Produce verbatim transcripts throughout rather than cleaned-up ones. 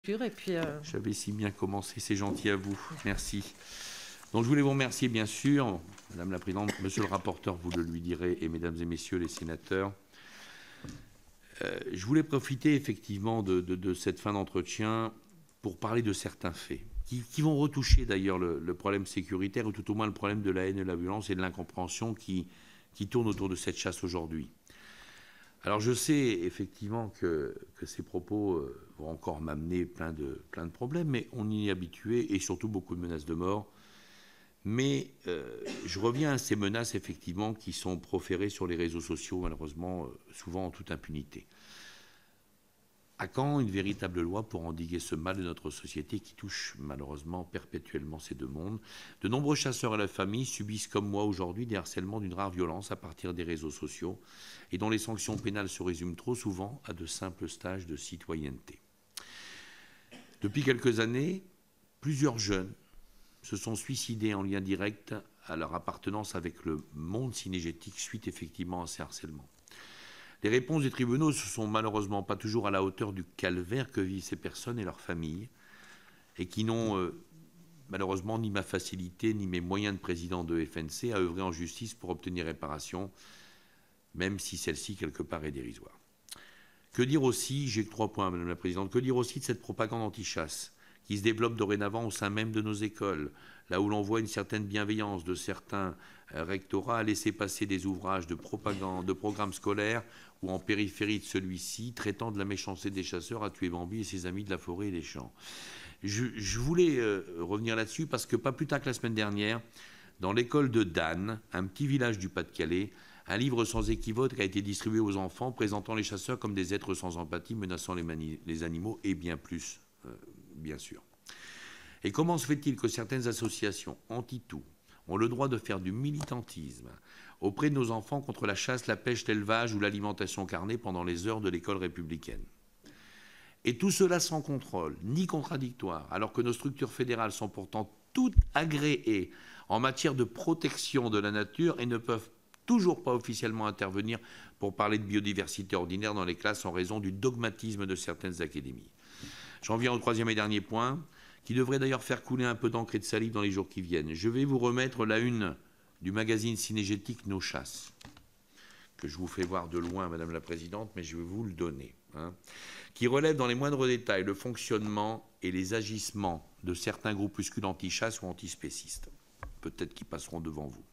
Et puis, euh... J'avais si bien commencé, c'est gentil à vous, merci. Donc je voulais vous remercier bien sûr, Madame la Présidente, Monsieur le rapporteur, vous le lui direz, et Mesdames et Messieurs les sénateurs. Euh, je voulais profiter effectivement de, de, de cette fin d'entretien pour parler de certains faits, qui, qui vont retoucher d'ailleurs le, le problème sécuritaire, ou tout au moins le problème de la haine et de la violence et de l'incompréhension qui, qui tourne autour de cette chasse aujourd'hui. Alors je sais effectivement que, que ces propos euh, vont encore m'amener plein de, plein de problèmes, mais on y est habitué, et surtout beaucoup de menaces de mort. Mais euh, je reviens à ces menaces effectivement qui sont proférées sur les réseaux sociaux, malheureusement, euh, souvent en toute impunité. À quand une véritable loi pour endiguer ce mal de notre société qui touche malheureusement perpétuellement ces deux mondes? De nombreux chasseurs et la famille subissent comme moi aujourd'hui des harcèlements d'une rare violence à partir des réseaux sociaux et dont les sanctions pénales se résument trop souvent à de simples stages de citoyenneté. Depuis quelques années, plusieurs jeunes se sont suicidés en lien direct à leur appartenance avec le monde cinégétique suite effectivement à ces harcèlements. Les réponses des tribunaux ne sont malheureusement pas toujours à la hauteur du calvaire que vivent ces personnes et leurs familles, et qui n'ont euh, malheureusement ni ma facilité ni mes moyens de président de F N C à œuvrer en justice pour obtenir réparation, même si celle-ci quelque part est dérisoire. Que dire aussi, j'ai que trois points Madame la Présidente, que dire aussi de cette propagande anti-chasse qui se développe dorénavant au sein même de nos écoles, là où l'on voit une certaine bienveillance de certains rectorats à laisser passer des ouvrages de propagande, de programmes scolaires ou en périphérie de celui-ci, traitant de la méchanceté des chasseurs à tuer Bambi et ses amis de la forêt et des champs. Je, je voulais euh, revenir là-dessus parce que pas plus tard que la semaine dernière, dans l'école de Dan, un petit village du Pas-de-Calais, un livre sans équivoque a été distribué aux enfants présentant les chasseurs comme des êtres sans empathie, menaçant les, les animaux et bien plus. Euh, bien sûr. Et comment se fait-il que certaines associations anti-tout ont le droit de faire du militantisme auprès de nos enfants contre la chasse, la pêche, l'élevage ou l'alimentation carnée pendant les heures de l'école républicaine? Et tout cela sans contrôle, ni contradictoire, alors que nos structures fédérales sont pourtant toutes agréées en matière de protection de la nature et ne peuvent toujours pas officiellement intervenir pour parler de biodiversité ordinaire dans les classes en raison du dogmatisme de certaines académies. J'en viens au troisième et dernier point, qui devrait d'ailleurs faire couler un peu d'encre et de salive dans les jours qui viennent. Je vais vous remettre la une du magazine cinégétique Nos Chasses, que je vous fais voir de loin, Madame la Présidente, mais je vais vous le donner, hein, qui relève dans les moindres détails le fonctionnement et les agissements de certains groupuscules anti-chasse ou antispécistes. Peut-être qu'ils passeront devant vous.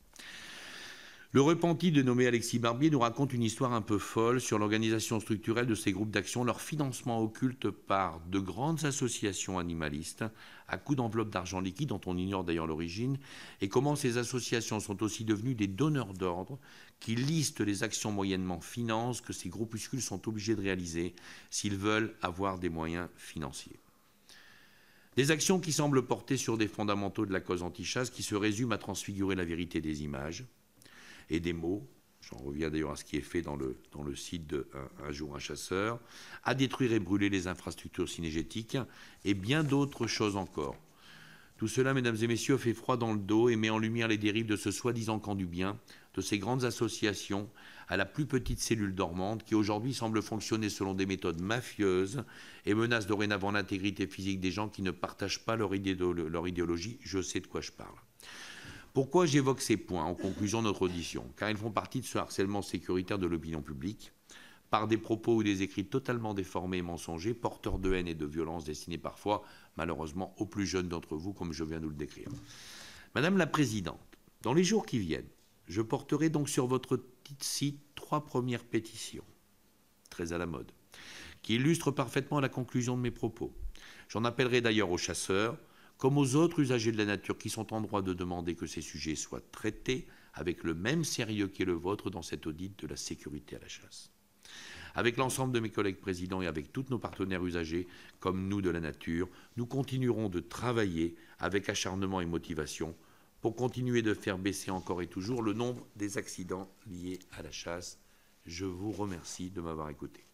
Le repenti de nommé Alexis Barbier nous raconte une histoire un peu folle sur l'organisation structurelle de ces groupes d'action, leur financement occulte par de grandes associations animalistes à coups d'enveloppes d'argent liquide dont on ignore d'ailleurs l'origine, et comment ces associations sont aussi devenues des donneurs d'ordre qui listent les actions moyennement finances que ces groupuscules sont obligés de réaliser s'ils veulent avoir des moyens financiers. Des actions qui semblent porter sur des fondamentaux de la cause anti-chasse qui se résument à transfigurer la vérité des images et des mots, j'en reviens d'ailleurs à ce qui est fait dans le, dans le site de un, un jour un chasseur, à détruire et brûler les infrastructures cinégétiques et bien d'autres choses encore. Tout cela, mesdames et messieurs, fait froid dans le dos et met en lumière les dérives de ce soi-disant camp du bien, de ces grandes associations à la plus petite cellule dormante qui aujourd'hui semble fonctionner selon des méthodes mafieuses et menace dorénavant l'intégrité physique des gens qui ne partagent pas leur, idéolo leur idéologie. Je sais de quoi je parle. Pourquoi j'évoque ces points en conclusion de notre audition? Car ils font partie de ce harcèlement sécuritaire de l'opinion publique, par des propos ou des écrits totalement déformés et mensongers, porteurs de haine et de violence, destinés parfois, malheureusement, aux plus jeunes d'entre vous, comme je viens de le décrire. Madame la Présidente, dans les jours qui viennent, je porterai donc sur votre site trois premières pétitions, très à la mode, qui illustrent parfaitement la conclusion de mes propos. J'en appellerai d'ailleurs aux chasseurs, comme aux autres usagers de la nature qui sont en droit de demander que ces sujets soient traités avec le même sérieux qui est le vôtre dans cet audit de la sécurité à la chasse. Avec l'ensemble de mes collègues présidents et avec tous nos partenaires usagers, comme nous de la nature, nous continuerons de travailler avec acharnement et motivation pour continuer de faire baisser encore et toujours le nombre des accidents liés à la chasse. Je vous remercie de m'avoir écouté.